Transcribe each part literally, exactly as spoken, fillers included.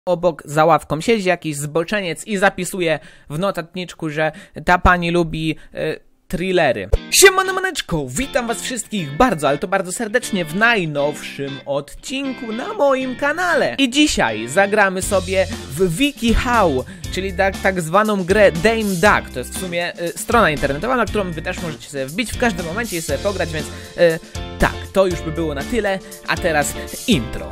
Obok za ławką siedzi jakiś zboczeniec i zapisuje w notatniczku, że ta pani lubi y, thrillery. Siemano maneczko, witam was wszystkich bardzo, ale to bardzo serdecznie w najnowszym odcinku na moim kanale. I dzisiaj zagramy sobie w WikiHow, czyli tak, tak zwaną grę Dame Duck. To jest w sumie y, strona internetowa, na którą wy też możecie sobie wbić w każdym momencie i sobie pograć, więc y, tak, to już by było na tyle, a teraz intro.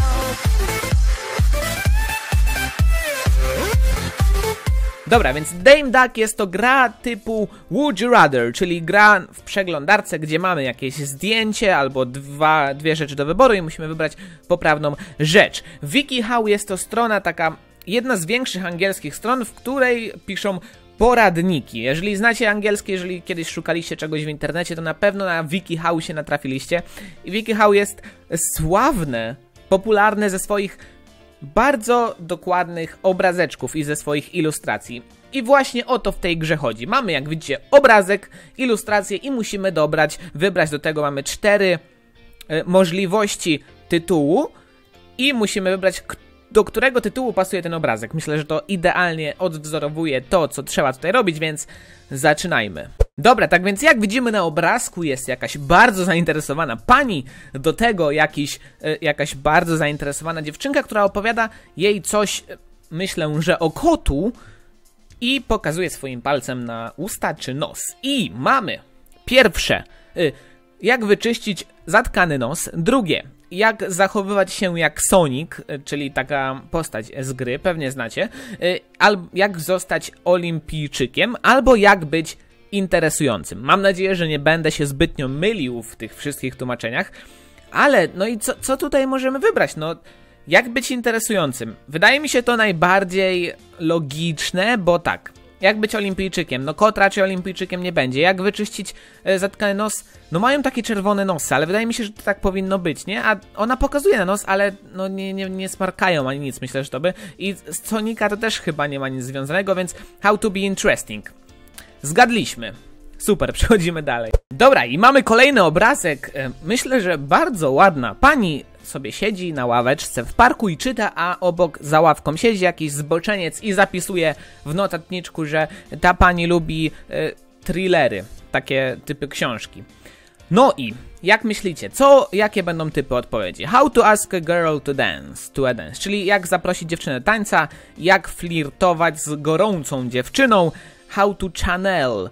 Dobra, więc Dame Duck jest to gra typu Would You Rather, czyli gra w przeglądarce, gdzie mamy jakieś zdjęcie albo dwa, dwie rzeczy do wyboru i musimy wybrać poprawną rzecz. WikiHow jest to strona taka, jedna z większych angielskich stron, w której piszą poradniki. Jeżeli znacie angielski, jeżeli kiedyś szukaliście czegoś w internecie, to na pewno na WikiHow się natrafiliście. I WikiHow jest sławne, popularne ze swoich bardzo dokładnych obrazeczków i ze swoich ilustracji. I właśnie o to w tej grze chodzi. Mamy, jak widzicie, obrazek, ilustrację i musimy dobrać, wybrać do tego mamy cztery y, możliwości tytułu i musimy wybrać, do którego tytułu pasuje ten obrazek. Myślę, że to idealnie odwzorowuje to, co trzeba tutaj robić, więc zaczynajmy. Dobra, tak więc jak widzimy na obrazku jest jakaś bardzo zainteresowana pani, do tego jakiś, y, jakaś bardzo zainteresowana dziewczynka, która opowiada jej coś, y, myślę, że o kotu i pokazuje swoim palcem na usta czy nos. I mamy pierwsze, y, jak wyczyścić zatkany nos, drugie, jak zachowywać się jak Sonic, czyli taka postać z gry, pewnie znacie, albo jak zostać olimpijczykiem, albo jak być interesującym. Mam nadzieję, że nie będę się zbytnio mylił w tych wszystkich tłumaczeniach, ale no i co, co tutaj możemy wybrać? No, jak być interesującym? Wydaje mi się to najbardziej logiczne, bo tak, jak być olimpijczykiem? No kot raczej olimpijczykiem nie będzie. Jak wyczyścić e, zatkany nos? No mają takie czerwone nosy, ale wydaje mi się, że to tak powinno być, nie? A ona pokazuje na nos, ale no nie, nie, nie smarkają ani nic, myślę, że to by. I z Sonika to też chyba nie ma nic związanego, więc how to be interesting. Zgadliśmy. Super, przechodzimy dalej. Dobra, i mamy kolejny obrazek. E, myślę, że bardzo ładna pani sobie siedzi na ławeczce w parku i czyta, a obok za ławką siedzi jakiś zboczeniec i zapisuje w notatniczku, że ta pani lubi y, thrillery, takie typy książki. No i jak myślicie, co, jakie będą typy odpowiedzi? How to ask a girl to dance, to a dance, czyli jak zaprosić dziewczynę do tańca, jak flirtować z gorącą dziewczyną, how to channel.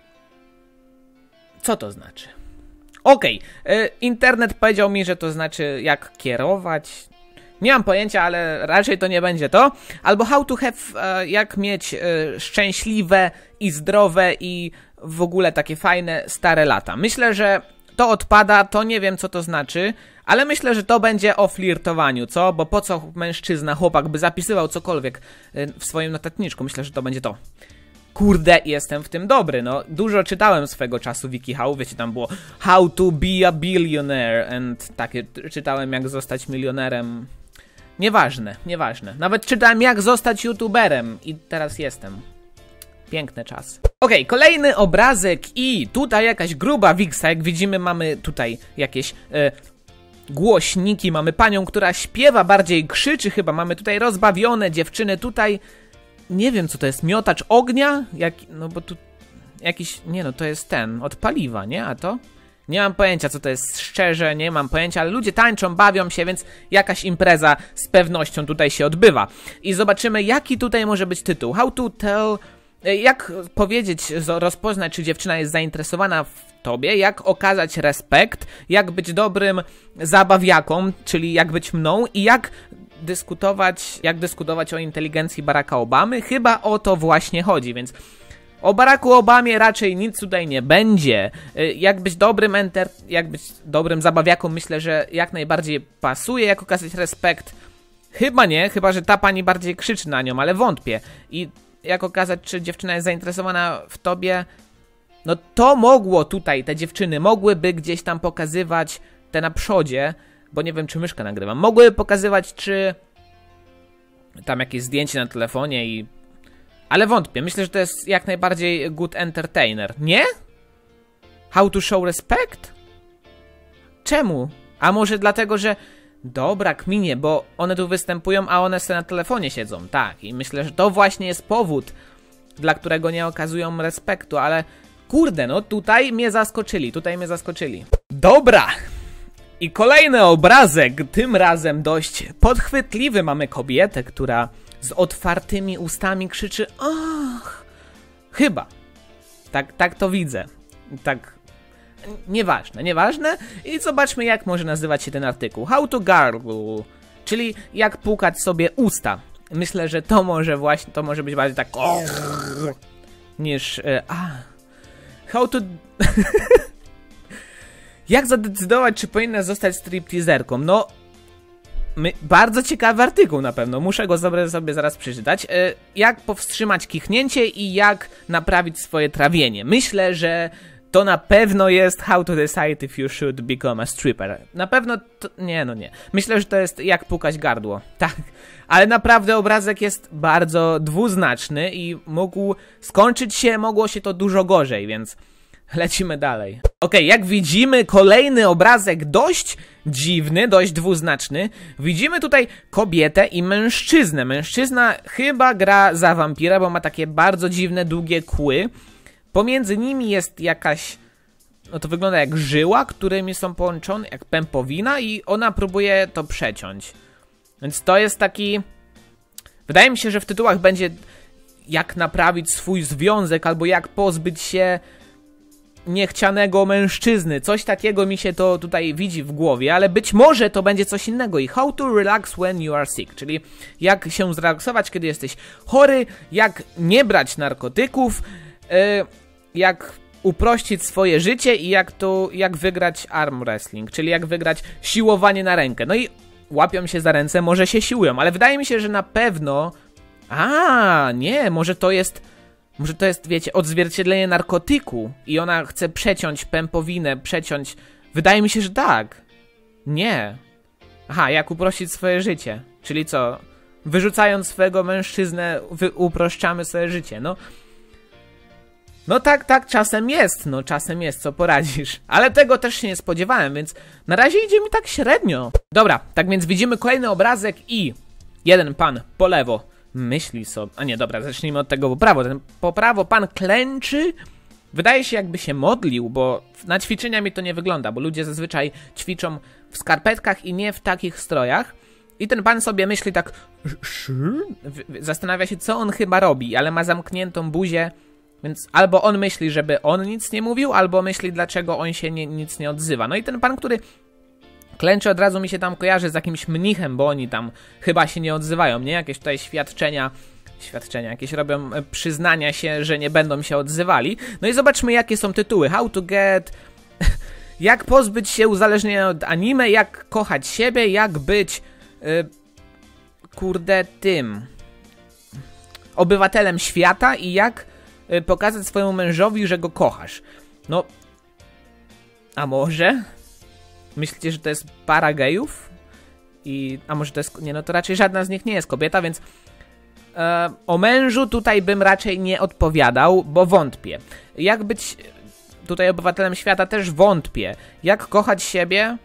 Co to znaczy? Okej, okay. Internet powiedział mi, że to znaczy jak kierować. Nie mam pojęcia, ale raczej to nie będzie to. Albo how to have, e, jak mieć e, szczęśliwe i zdrowe i w ogóle takie fajne stare lata. Myślę, że to odpada, to nie wiem co to znaczy, ale myślę, że to będzie o flirtowaniu, co? Bo po co mężczyzna, chłopak by zapisywał cokolwiek e, w swoim notatniczku? Myślę, że to będzie to. Kurde, jestem w tym dobry, no. Dużo czytałem swego czasu WikiHow, wiecie, tam było how to be a billionaire and takie czytałem jak zostać milionerem. Nieważne, nieważne. Nawet czytałem jak zostać youtuberem i teraz jestem. Piękny czas. Okej, okay, kolejny obrazek i tutaj jakaś gruba wiksa, jak widzimy mamy tutaj jakieś e, głośniki, mamy panią, która śpiewa, bardziej krzyczy chyba, mamy tutaj rozbawione dziewczyny, tutaj nie wiem co to jest, miotacz ognia? Jak, no bo tu jakiś, nie no to jest ten, od paliwa, nie? A to? Nie mam pojęcia co to jest, szczerze nie mam pojęcia, ale ludzie tańczą, bawią się, więc jakaś impreza z pewnością tutaj się odbywa. I zobaczymy jaki tutaj może być tytuł. How to tell, jak powiedzieć, rozpoznać czy dziewczyna jest zainteresowana w tobie, jak okazać respekt, jak być dobrym zabawiaką, czyli jak być mną i jak dyskutować, jak dyskutować o inteligencji Baracka Obamy. Chyba o to właśnie chodzi, więc o Baracku Obamie raczej nic tutaj nie będzie. Jak być dobrym enter, jak być dobrym zabawiaką, myślę, że jak najbardziej pasuje, jak okazać respekt. Chyba nie, chyba że ta pani bardziej krzyczy na nią, ale wątpię. I jak okazać, czy dziewczyna jest zainteresowana w tobie, no to mogło tutaj, te dziewczyny mogłyby gdzieś tam pokazywać te na przodzie, bo nie wiem czy myszkę nagrywam, mogły pokazywać czy tam jakieś zdjęcie na telefonie i... Ale wątpię, myślę, że to jest jak najbardziej good entertainer, nie? How to show respect? Czemu? A może dlatego, że Dobra, kminie, bo one tu występują, a one sobie na telefonie siedzą. Tak, i myślę, że to właśnie jest powód, dla którego nie okazują respektu, ale kurde, no tutaj mnie zaskoczyli, tutaj mnie zaskoczyli. Dobra! I kolejny obrazek, tym razem dość podchwytliwy. Mamy kobietę, która z otwartymi ustami krzyczy ach, chyba. Tak, tak to widzę. Tak, nieważne, nieważne. I zobaczmy, jak może nazywać się ten artykuł. How to gargle, czyli jak pukać sobie usta. Myślę, że to może właśnie, to może być bardziej tak niż e, a. How to... Jak zadecydować, czy powinna zostać stripteaserką? No, my, bardzo ciekawy artykuł na pewno, muszę go sobie, sobie zaraz przeczytać. E, jak powstrzymać kichnięcie i jak naprawić swoje trawienie. Myślę, że to na pewno jest How to decide if you should become a stripper. Na pewno to... Nie, no nie. Myślę, że to jest jak pukać gardło. Tak. Ale naprawdę obrazek jest bardzo dwuznaczny i mógł skończyć się, mogło się to dużo gorzej, więc lecimy dalej. Ok, jak widzimy, kolejny obrazek dość dziwny, dość dwuznaczny. Widzimy tutaj kobietę i mężczyznę. Mężczyzna chyba gra za wampira, bo ma takie bardzo dziwne, długie kły. Pomiędzy nimi jest jakaś, no to wygląda jak żyła, którymi są połączone, jak pępowina i ona próbuje to przeciąć. Więc to jest taki... Wydaje mi się, że w tytułach będzie jak naprawić swój związek, albo jak pozbyć się niechcianego mężczyzny. Coś takiego mi się to tutaj widzi w głowie, ale być może to będzie coś innego. I how to relax when you are sick, czyli jak się zrelaksować, kiedy jesteś chory, jak nie brać narkotyków, yy, jak uprościć swoje życie i jak to, jak wygrać arm wrestling, czyli jak wygrać siłowanie na rękę. No i łapią się za ręce, może się siłują, ale wydaje mi się, że na pewno... A, nie, może to jest... Może to jest, wiecie, odzwierciedlenie narkotyku i ona chce przeciąć pępowinę, przeciąć... Wydaje mi się, że tak. Nie. Aha, jak uprościć swoje życie. Czyli co? Wyrzucając swojego mężczyznę, wy uproszczamy swoje życie, no... No tak, tak, czasem jest, no czasem jest, co poradzisz. Ale tego też się nie spodziewałem, więc na razie idzie mi tak średnio. Dobra, tak więc widzimy kolejny obrazek i jeden pan po lewo myśli sobie... A nie, dobra, zacznijmy od tego po prawo. Ten po prawo pan klęczy, wydaje się jakby się modlił, bo na ćwiczenia mi to nie wygląda, bo ludzie zazwyczaj ćwiczą w skarpetkach i nie w takich strojach. I ten pan sobie myśli tak... Zastanawia się, co on chyba robi, ale ma zamkniętą buzię. Więc albo on myśli, żeby on nic nie mówił, albo myśli, dlaczego on się nie, nic nie odzywa. No i ten pan, który klęczy, od razu mi się tam kojarzy z jakimś mnichem, bo oni tam chyba się nie odzywają, nie? Jakieś tutaj świadczenia, świadczenia, jakieś robią przyznania się, że nie będą się odzywali. No i zobaczmy, jakie są tytuły. How to get... Jak pozbyć się uzależnienia od anime, jak kochać siebie, jak być... Yy, kurde, tym... obywatelem świata i jak... pokazać swojemu mężowi, że go kochasz. No... A może? Myślicie, że to jest para gejów? I... A może to jest... Nie, no to raczej żadna z nich nie jest kobieta, więc... E, o mężu tutaj bym raczej nie odpowiadał, bo wątpię. Jak być tutaj obywatelem świata też wątpię. Jak kochać siebie?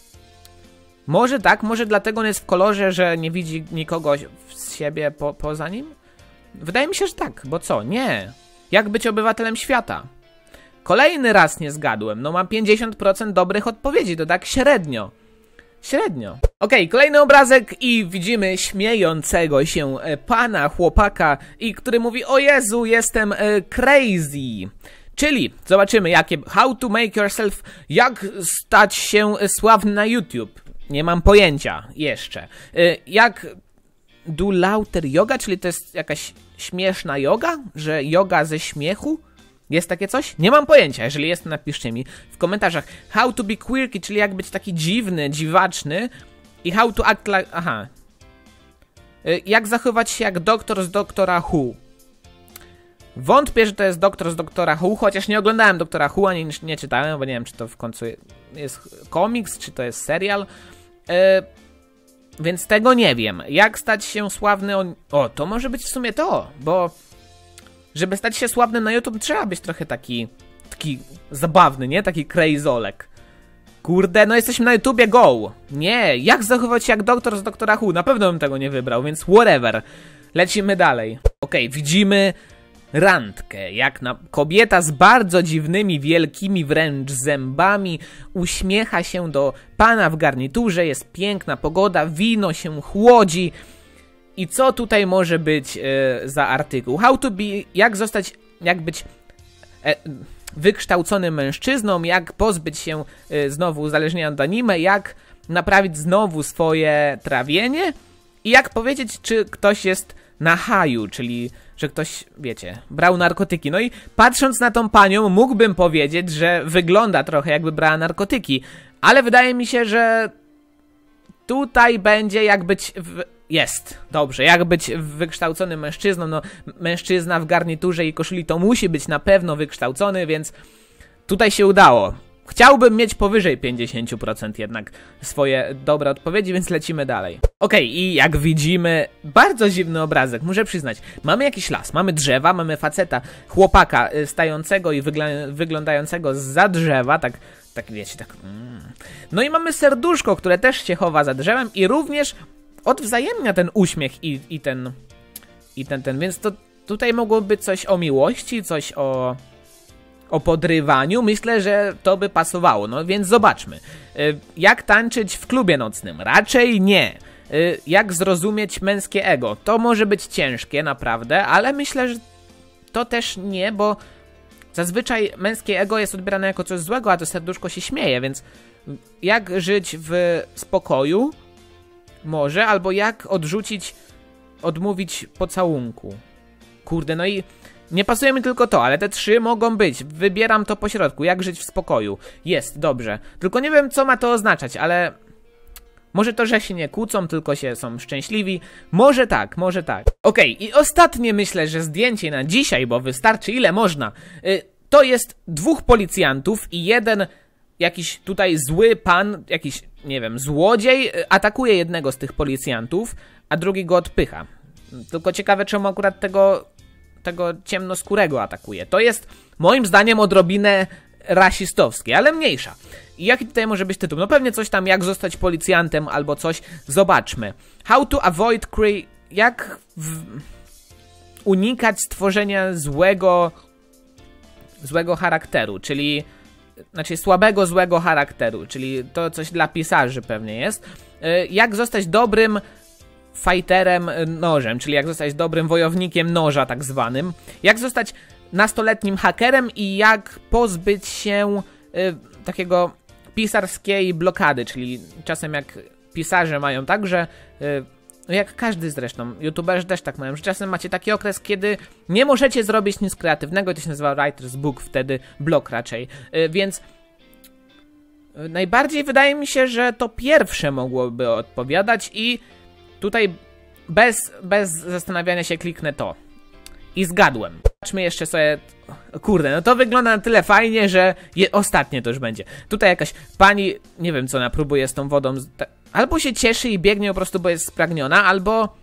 Może tak, może dlatego on jest w kolorze, że nie widzi nikogo z siebie po, poza nim? Wydaje mi się, że tak, bo co? Nie. Jak być obywatelem świata? Kolejny raz nie zgadłem. No mam pięćdziesiąt procent dobrych odpowiedzi, to tak średnio. Średnio. Okej, okay, kolejny obrazek i widzimy śmiejącego się pana, chłopaka, i który mówi: o Jezu, jestem e, crazy. Czyli zobaczymy, jakie... How to make yourself... Jak stać się sławny na YouTube? Nie mam pojęcia jeszcze. E, jak... Do lauter yoga, czyli to jest jakaś śmieszna yoga? Że yoga ze śmiechu? Jest takie coś? Nie mam pojęcia, jeżeli jest, to napiszcie mi w komentarzach. How to be quirky, czyli jak być taki dziwny, dziwaczny. I how to act like... Aha. Jak zachować się jak doktor z doktora Who. Wątpię, że to jest doktor z doktora Who, chociaż nie oglądałem doktora Who, ani nie czytałem, bo nie wiem, czy to w końcu jest komiks, czy to jest serial. Yy... Więc tego nie wiem. Jak stać się sławny... O, o, to może być w sumie to, bo... Żeby stać się sławnym na YouTube, trzeba być trochę taki... Taki zabawny, nie? Taki crazolek. Kurde, no jesteśmy na YouTubie, go! Nie, jak zachować się jak doktor z Doktora Who? Na pewno bym tego nie wybrał, więc whatever. Lecimy dalej. Okej, okay, widzimy randkę, jak na kobieta z bardzo dziwnymi, wielkimi wręcz zębami uśmiecha się do pana w garniturze, jest piękna pogoda, wino się chłodzi. I co tutaj może być e, za artykuł? How to be, jak zostać, jak być e, wykształconym mężczyzną, jak pozbyć się e, znowu uzależnienia od anime, jak naprawić znowu swoje trawienie i jak powiedzieć, czy ktoś jest na haju, czyli że ktoś, wiecie, brał narkotyki. No i patrząc na tą panią, mógłbym powiedzieć, że wygląda trochę jakby brała narkotyki, ale wydaje mi się, że tutaj będzie jak być... W... Jest, dobrze, jak być wykształconym mężczyzną, no mężczyzna w garniturze i koszuli to musi być na pewno wykształcony, więc tutaj się udało. Chciałbym mieć powyżej pięćdziesiąt procent jednak swoje dobre odpowiedzi, więc lecimy dalej. Okej, okay, i jak widzimy, bardzo dziwny obrazek, muszę przyznać. Mamy jakiś las, mamy drzewa, mamy faceta, chłopaka stającego i wygl wyglądającego zza drzewa, tak, tak wiecie, tak... Mm. No i mamy serduszko, które też się chowa za drzewem i również odwzajemnia ten uśmiech i, i ten... I ten, ten, więc to tutaj mogłoby być coś o miłości, coś o... o podrywaniu, myślę, że to by pasowało, no więc zobaczmy. Jak tańczyć w klubie nocnym? Raczej nie. Jak zrozumieć męskie ego? To może być ciężkie, naprawdę, ale myślę, że to też nie, bo zazwyczaj męskie ego jest odbierane jako coś złego, a to serduszko się śmieje, więc jak żyć w spokoju? Może, albo jak odrzucić, odmówić pocałunku? Kurde, no i nie pasuje mi tylko to, ale te trzy mogą być. Wybieram to po środku. Jak żyć w spokoju. Jest, dobrze. Tylko nie wiem, co ma to oznaczać, ale... Może to, że się nie kłócą, tylko się są szczęśliwi. Może tak, może tak. Okej, okay, i ostatnie myślę, że zdjęcie na dzisiaj, bo wystarczy ile można. Yy, to jest dwóch policjantów i jeden jakiś tutaj zły pan, jakiś, nie wiem, złodziej, yy, atakuje jednego z tych policjantów, a drugi go odpycha. Tylko ciekawe, czemu akurat tego... tego ciemnoskórego atakuje. To jest moim zdaniem odrobinę rasistowskie, ale mniejsza. I jaki tutaj może być tytuł? No pewnie coś tam jak zostać policjantem albo coś. Zobaczmy. How to avoid cre... Jak w... unikać stworzenia złego złego charakteru, czyli znaczy słabego, złego charakteru, czyli to coś dla pisarzy pewnie jest. Jak zostać dobrym fighterem nożem, czyli jak zostać dobrym wojownikiem noża tak zwanym, jak zostać nastoletnim hakerem i jak pozbyć się y, takiego pisarskiej blokady, czyli czasem jak pisarze mają tak, że y, jak każdy zresztą, youtuberzy też tak mają, że czasem macie taki okres, kiedy nie możecie zrobić nic kreatywnego, to się nazywa writer's book, wtedy blok raczej, y, więc y, najbardziej wydaje mi się, że to pierwsze mogłoby odpowiadać i tutaj bez, bez zastanawiania się kliknę to. I zgadłem. Zobaczmy jeszcze sobie... Kurde, no to wygląda na tyle fajnie, że je... ostatnie to już będzie. Tutaj jakaś pani, nie wiem co ona próbuje z tą wodą. Albo się cieszy i biegnie po prostu, bo jest spragniona, albo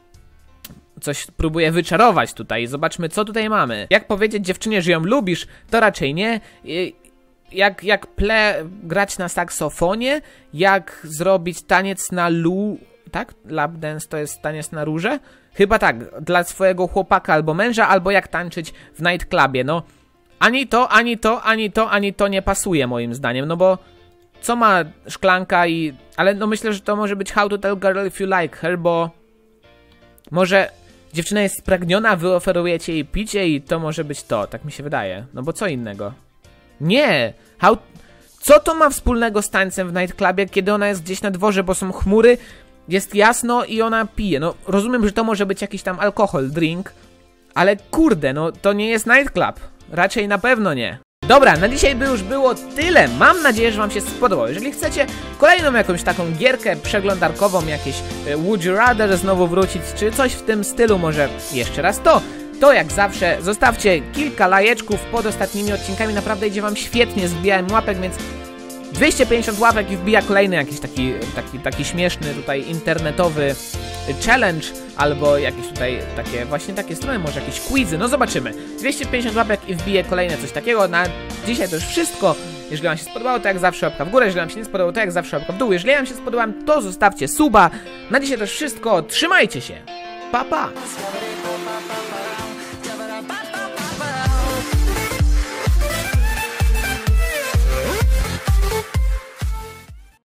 coś próbuje wyczarować tutaj. Zobaczmy, co tutaj mamy. Jak powiedzieć dziewczynie, że ją lubisz, to raczej nie. Jak, jak ple grać na saksofonie, jak zrobić taniec na lu... Tak? Lap dance to jest taniec na róże? Chyba tak, dla swojego chłopaka albo męża, albo jak tańczyć w nightclubie, no. Ani to, ani to, ani to, ani to nie pasuje moim zdaniem, no bo co ma szklanka i... Ale no myślę, że to może być how to tell girl if you like her, bo może dziewczyna jest spragniona, wy oferujecie jej picie i to może być to, tak mi się wydaje. No bo co innego? Nie! How... Co to ma wspólnego z tańcem w nightclubie, kiedy ona jest gdzieś na dworze, bo są chmury, jest jasno i ona pije. No rozumiem, że to może być jakiś tam alkohol, drink, ale kurde, no to nie jest nightclub. Raczej na pewno nie. Dobra, na dzisiaj by już było tyle. Mam nadzieję, że wam się spodobało. Jeżeli chcecie kolejną jakąś taką gierkę przeglądarkową, jakieś Would You Rather znowu wrócić, czy coś w tym stylu, może jeszcze raz to, to jak zawsze zostawcie kilka lajeczków pod ostatnimi odcinkami. Naprawdę idzie wam świetnie, zbijałem łapek, więc dwieście pięćdziesiąt łapek i wbija kolejny jakiś taki, taki, taki śmieszny tutaj internetowy challenge, albo jakieś tutaj takie, właśnie takie strony, może jakieś quizy, no zobaczymy. dwieście pięćdziesiąt łapek i wbiję kolejne coś takiego. Na dzisiaj to już wszystko. Jeżeli wam się spodobało, to jak zawsze łapka w górę, jeżeli wam się nie spodobało, to jak zawsze łapka w dół. Jeżeli wam się spodobało, to zostawcie suba. Na dzisiaj to już wszystko, trzymajcie się, pa pa!